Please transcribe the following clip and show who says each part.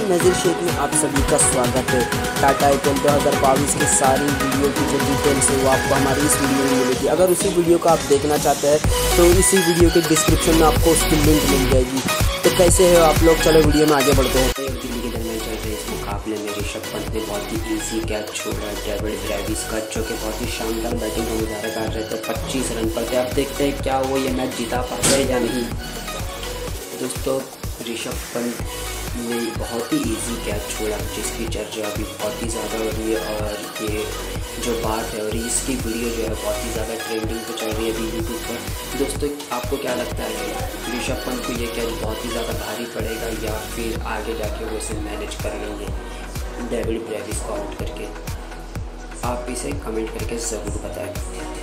Speaker 1: नज़ीर शेख में आप सभी का स्वागत है। टाटा आईपीएल 2022 की सारी वीडियो की जो डिटेल्स है वो आपको हमारी इस वीडियो में मिलेगी। अगर उसी वीडियो को आप देखना चाहते हैं तो इसी वीडियो के डिस्क्रिप्शन में आपको उसकी लिंक मिल जाएगी। तो कैसे हो आप लोग, चलो वीडियो में आगे बढ़ते हैं।
Speaker 2: दिल्ली के दरमियान चल रहे इस मुकाबले में ऋषभ पंत ने बहुत ही ईजी कैच छोड़ा डेविड ब्रेविस का, जो कि बहुत ही शानदार बैटिंग का मुजाहरा कर रहे थे। 25 रन पर थे। अब देखते हैं क्या वो ये मैच जीता पाते हैं या नहीं। दोस्तों, ऋषभ पंत ने बहुत ही इजी कैच छोड़ा जिसकी चर्चा अभी बहुत ही ज़्यादा हो रही है, और ये जो बात है और इसकी वीडियो जो है बहुत ही ज़्यादा ट्रेंडिंग पे चल रही है अभी यूट्यूब पर। दोस्तों, आपको क्या लगता है ऋषभ पंत को ये कैच बहुत ही ज़्यादा भारी पड़ेगा या फिर आगे जाके वो इसे मैनेज कर लेंगे डेविड ब्रेविस को आउट करके? आप इसे कमेंट करके ज़रूर बताएं।